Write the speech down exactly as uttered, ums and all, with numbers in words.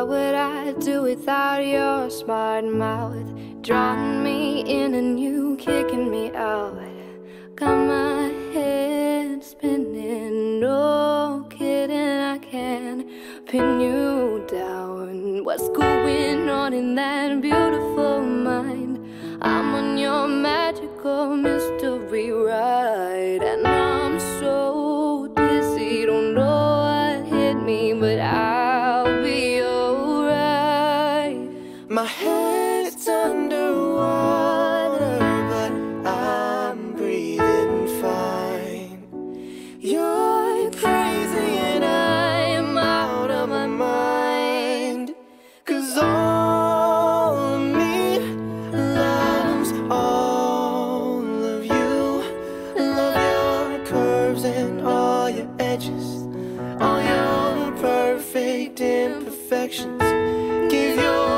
What would I do without your smart mouth? Drawing me in and you kicking me out. Got my head spinning, no kidding, I can't pin you down. What's going on in that beautiful mind? I'm on your magical mystery ride, and I'm so dizzy, don't know what hit me, but I'll be alright. My head's underwater, but I'm breathing fine. You're crazy and I'm out of my mind, 'cause all of me loves all of you. Love your curves and all your edges, all your perfect imperfections. Give your